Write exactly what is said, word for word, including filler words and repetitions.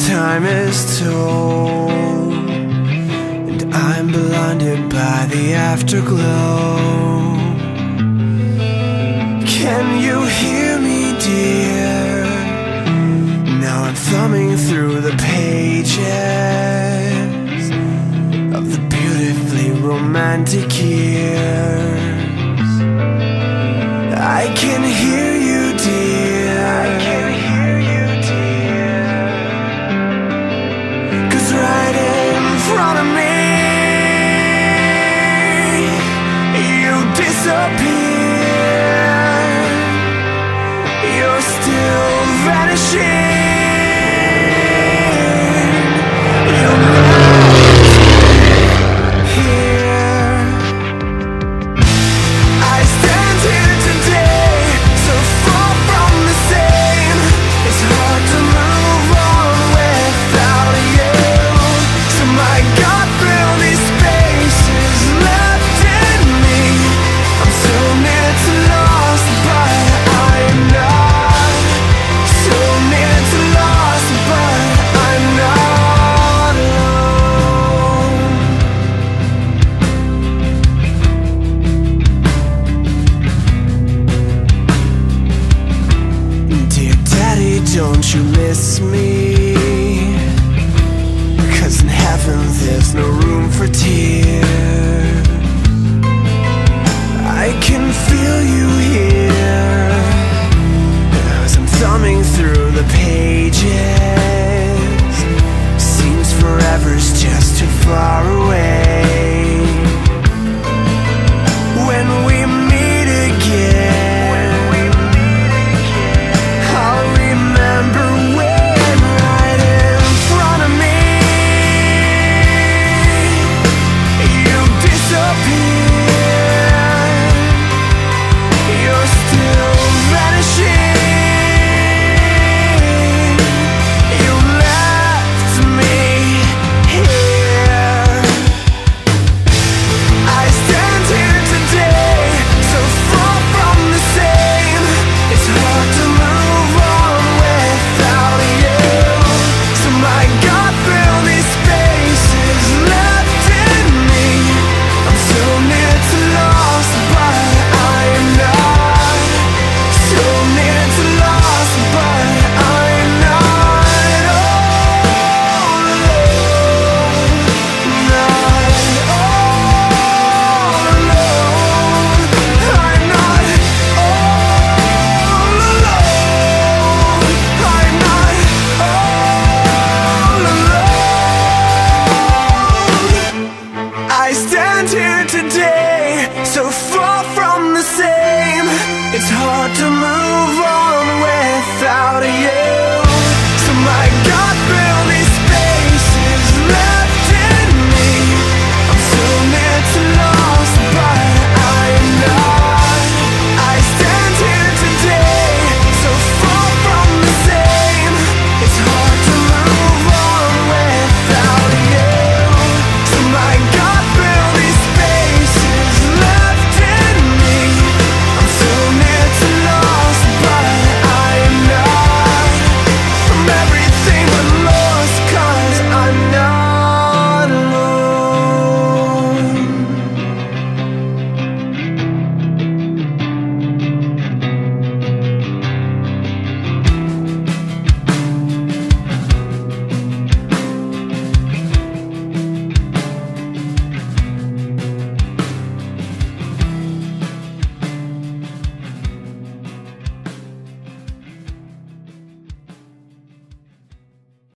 time is told, and I'm blinded by the afterglow. Can you hear me, dear? Now I'm thumbing through the pages of the beautifully romantic years. I can hear you, dear. I can hear you, dear. 'Cause right in front of me, you disappear. You're still vanishing. Don't you miss me? 'Cause in heaven there's no room for tears. I can feel you here as I'm thumbing through the pages. Seems forever's just too far away. When we meet again, today, so far from the same. It's hard to move